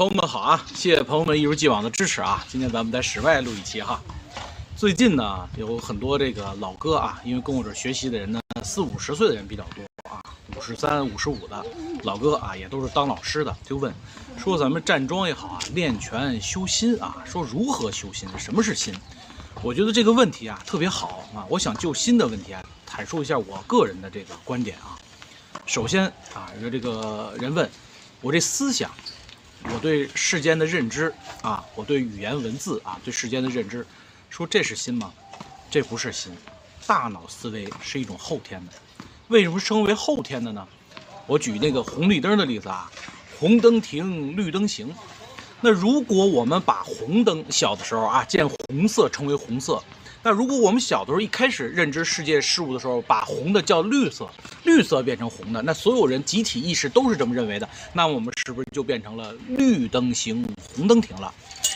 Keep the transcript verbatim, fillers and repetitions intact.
朋友们好啊！谢谢朋友们一如既往的支持啊！今天咱们在室外录一期哈。最近呢，有很多这个老哥啊，因为跟我这学习的人呢，四五十岁的人比较多啊，五十三、五十五的老哥啊，也都是当老师的，就问说咱们站桩也好啊，练拳修心啊，说如何修心？什么是心？我觉得这个问题啊特别好啊，我想就心的问题啊，阐述一下我个人的这个观点啊。首先啊，有这个人问我这思想。我对世间的认知啊，我对语言文字啊，对世间的认知，说这是心吗？这不是心，大脑思维是一种后天的。为什么称为后天的呢？我举那个红绿灯的例子啊，红灯停，绿灯行。那如果我们把红灯小的时候啊，见红色称为红色，那如果我们小的时候一开始认知世界事物的时候，把红的叫绿色，绿色变成红的，那所有人集体意识都是这么认为的，那我们是不是就变成了绿灯行，红灯停了？